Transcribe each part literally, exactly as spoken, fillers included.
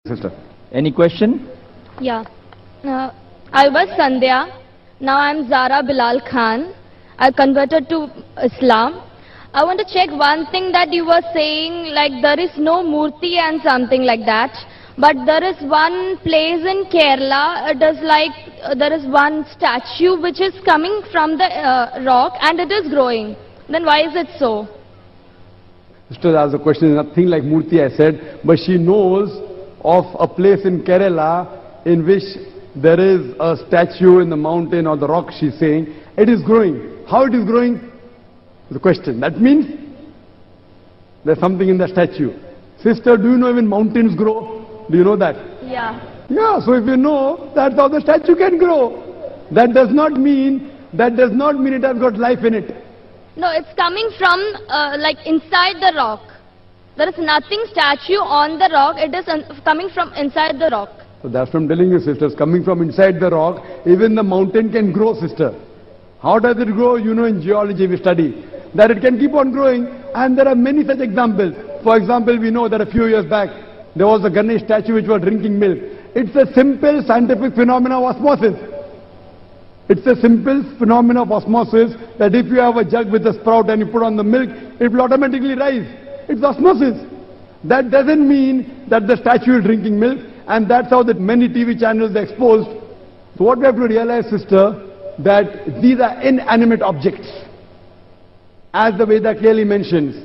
Sister, any question? Yeah. Uh, I was Sandhya. Now I'm Zara Bilal Khan. I converted to Islam. I want to check one thing that you were saying, like there is no murti and something like that. But there is one place in Kerala, it is like, uh, there is one statue which is coming from the uh, rock and it is growing. Then why is it so? Sister, that's a question, nothing like murti I said, but she knows of a place in Kerala in which there is a statue in the mountain or the rock, she's saying. It is growing. How it is growing? The question. That means there's something in the statue. Sister, do you know even mountains grow? Do you know that? Yeah. Yeah, so if you know, that's how the statue can grow. That does not mean, that does not mean it has got life in it. No, it's coming from uh, like inside the rock. There is nothing statue on the rock, it is coming from inside the rock. So that's from telling you, sisters, coming from inside the rock, even the mountain can grow, sister. How does it grow? You know, in geology we study that it can keep on growing, and there are many such examples. For example, we know that a few years back, there was a Ganesha statue which was drinking milk. It's a simple scientific phenomenon of osmosis. It's a simple phenomenon of osmosis that if you have a jug with a sprout and you put on the milk, it will automatically rise. It's osmosis. That doesn't mean that the statue is drinking milk, and that's how that many T V channels are exposed. So what we have to realize, sister, that these are inanimate objects. As the Veda clearly mentions,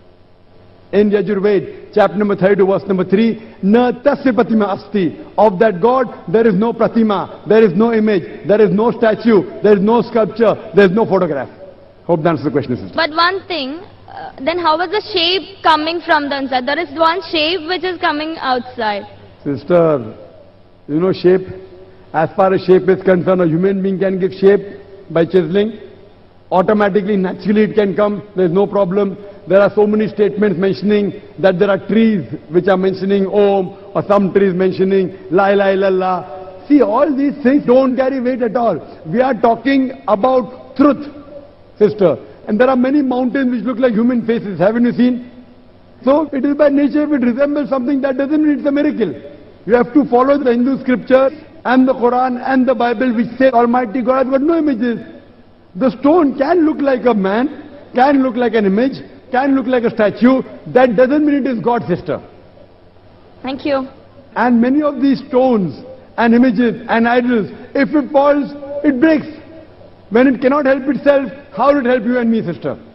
in Yajurved, chapter number thirty-two, verse number three, Na tasya pratima asti. Of that God, there is no pratima, there is no image, there is no statue, there is no sculpture, there is no photograph. Hope that answers the question, sister. But one thing, uh, then how is the shape coming from the inside? There is one shape which is coming outside. Sister, you know shape? As far as shape is concerned, a human being can give shape by chiseling. Automatically, naturally it can come, there is no problem. There are so many statements mentioning that there are trees which are mentioning Om, or some trees mentioning La ilaha illallah. See, all these things don't carry weight at all. We are talking about truth, sister. And there are many mountains which look like human faces, haven't you seen? So it is by nature, if it resembles something, that doesn't mean it's a miracle. You have to follow the Hindu scripture and the Quran and the Bible which say Almighty God has got no images. The stone can look like a man, can look like an image, can look like a statue. That doesn't mean it is God, sister. Thank you. And many of these stones and images and idols, if it falls, it breaks. When it cannot help itself, how will it help you and me, sister?